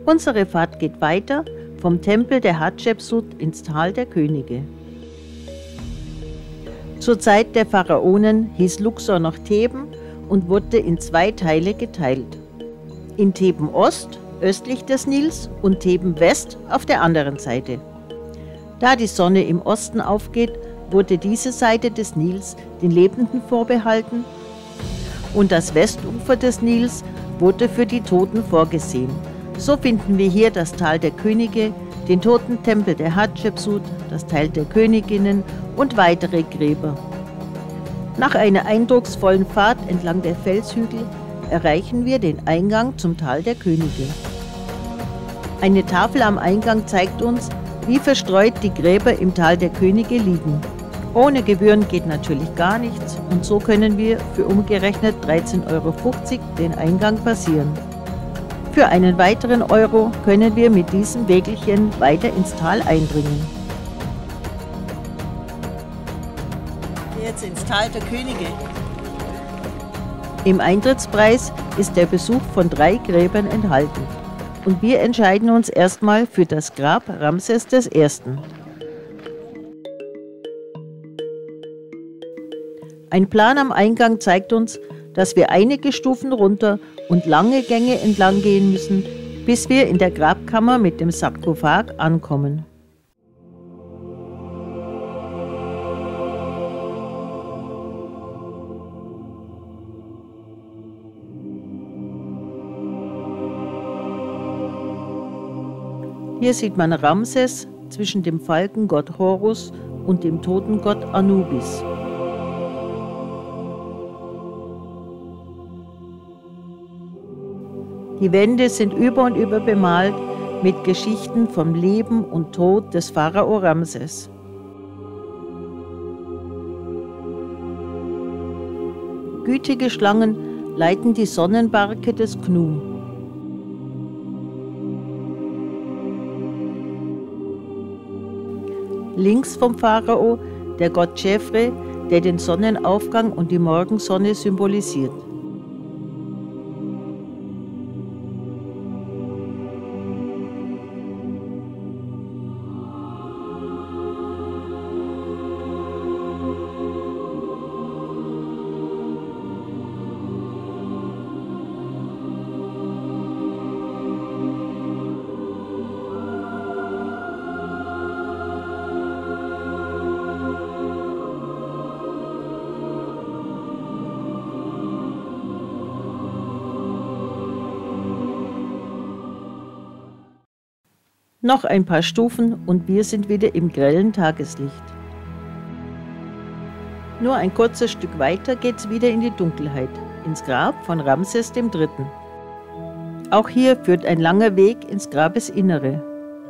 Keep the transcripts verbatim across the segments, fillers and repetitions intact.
Unsere Fahrt geht weiter vom Tempel der Hatschepsut ins Tal der Könige. Zur Zeit der Pharaonen hieß Luxor noch Theben und wurde in zwei Teile geteilt. In Theben Ost, östlich des Nils, und Theben West auf der anderen Seite. Da die Sonne im Osten aufgeht, wurde diese Seite des Nils den Lebenden vorbehalten und das Westufer des Nils wurde für die Toten vorgesehen. So finden wir hier das Tal der Könige, den Totentempel der Hatschepsut, das Tal der Königinnen und weitere Gräber. Nach einer eindrucksvollen Fahrt entlang der Felshügel erreichen wir den Eingang zum Tal der Könige. Eine Tafel am Eingang zeigt uns, wie verstreut die Gräber im Tal der Könige liegen. Ohne Gebühren geht natürlich gar nichts und so können wir für umgerechnet dreizehn Euro fünfzig den Eingang passieren. Für einen weiteren Euro können wir mit diesem Wägelchen weiter ins Tal eindringen. Jetzt ins Tal der Könige. Im Eintrittspreis ist der Besuch von drei Gräbern enthalten. Und wir entscheiden uns erstmal für das Grab Ramses des Ersten. Ein Plan am Eingang zeigt uns, dass wir einige Stufen runter und lange Gänge entlang gehen müssen, bis wir in der Grabkammer mit dem Sarkophag ankommen. Hier sieht man Ramses zwischen dem Falkengott Horus und dem Totengott Anubis. Die Wände sind über und über bemalt mit Geschichten vom Leben und Tod des Pharao Ramses. Gütige Schlangen leiten die Sonnenbarke des Khnum. Links vom Pharao der Gott Chefre, der den Sonnenaufgang und die Morgensonne symbolisiert. Noch ein paar Stufen und wir sind wieder im grellen Tageslicht. Nur ein kurzes Stück weiter geht's wieder in die Dunkelheit, ins Grab von Ramses dem Dritten. Auch hier führt ein langer Weg ins Grabesinnere.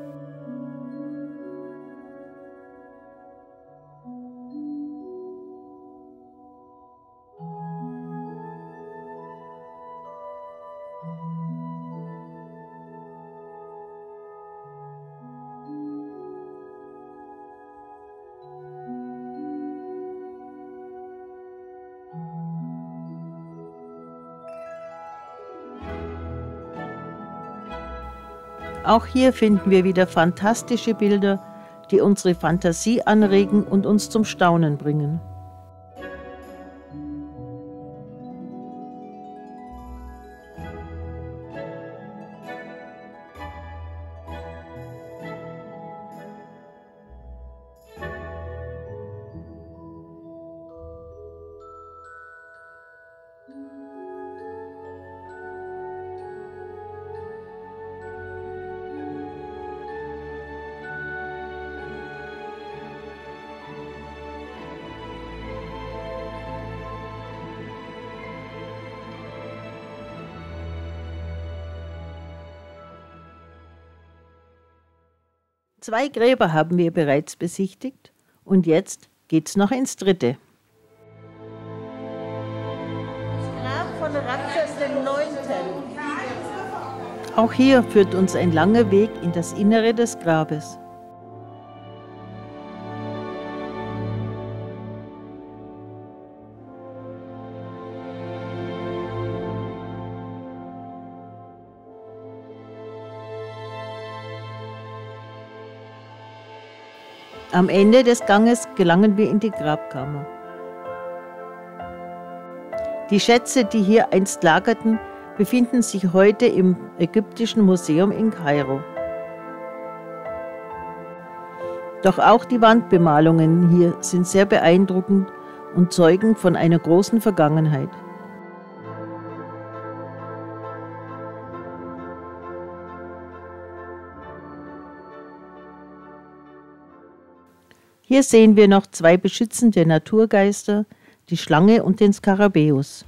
Auch hier finden wir wieder fantastische Bilder, die unsere Fantasie anregen und uns zum Staunen bringen. Zwei Gräber haben wir bereits besichtigt und jetzt geht's noch ins dritte. Das Grab von Ramses dem Neunten. Auch hier führt uns ein langer Weg in das Innere des Grabes. Am Ende des Ganges gelangen wir in die Grabkammer. Die Schätze, die hier einst lagerten, befinden sich heute im Ägyptischen Museum in Kairo. Doch auch die Wandbemalungen hier sind sehr beeindruckend und zeugen von einer großen Vergangenheit. Hier sehen wir noch zwei beschützende Naturgeister, die Schlange und den Skarabäus.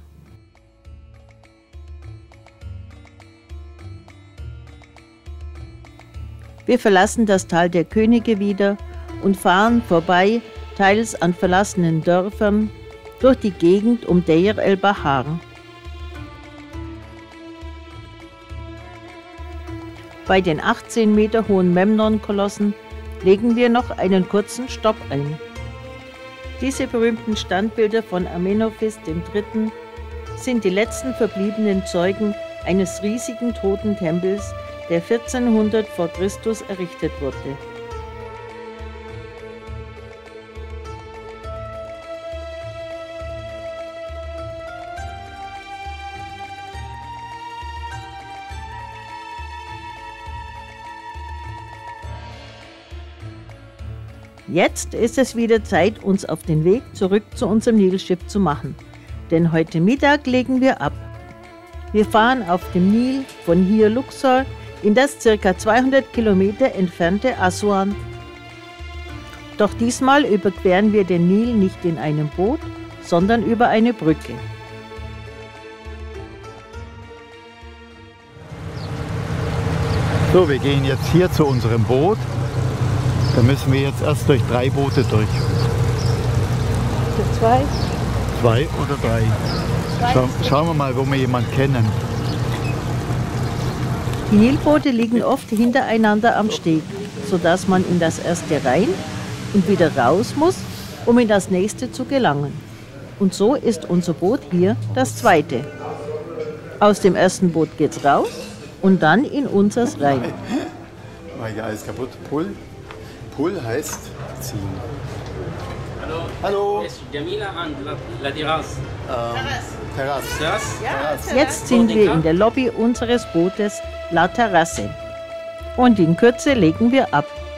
Wir verlassen das Tal der Könige wieder und fahren vorbei, teils an verlassenen Dörfern, durch die Gegend um Deir el-Bahar. Bei den achtzehn Meter hohen Memnon-Kolossen legen wir noch einen kurzen Stopp ein. Diese berühmten Standbilder von Amenophis der Dritte sind die letzten verbliebenen Zeugen eines riesigen toten Tempels, der vierzehnhundert vor Christus errichtet wurde. Jetzt ist es wieder Zeit, uns auf den Weg zurück zu unserem Nilschiff zu machen, denn heute Mittag legen wir ab. Wir fahren auf dem Nil von hier Luxor in das ca. zweihundert Kilometer entfernte Assuan. Doch diesmal überqueren wir den Nil nicht in einem Boot, sondern über eine Brücke. So, wir gehen jetzt hier zu unserem Boot. Da müssen wir jetzt erst durch drei Boote durch. Für zwei? Zwei oder drei? Schau, schauen wir mal, wo wir jemanden kennen. Die Nilboote liegen oft hintereinander am Steg, sodass man in das erste rein und wieder raus muss, um in das nächste zu gelangen. Und so ist unser Boot hier das zweite. Aus dem ersten Boot geht's raus und dann in unseres rein. War hier alles kaputt. Pull. Pull heißt ziehen. Hallo. Hallo. Es ist Jamila und La, La Terrasse. Ähm, Terrasse. Terrasse? Terrasse. Jetzt sind wir in der Lobby unseres Bootes La Terrasse. Und in Kürze legen wir ab.